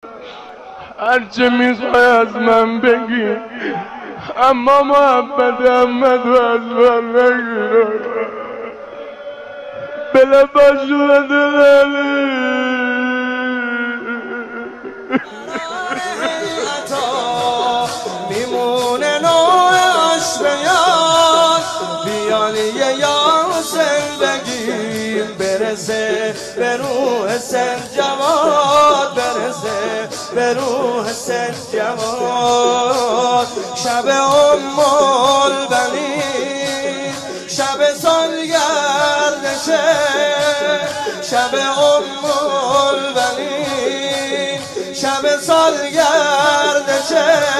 هرچه میخوای از من بگی، اما محبت احمد رو از من نگیر. بله باشو دلالی میمونه نوع عشق یاد، بیان یه یاسر بگیم برسه به روح سنجواد، برسه به روح سنجواد. شب البنین شب سالگردشه، شب البنین شب سالگردشه.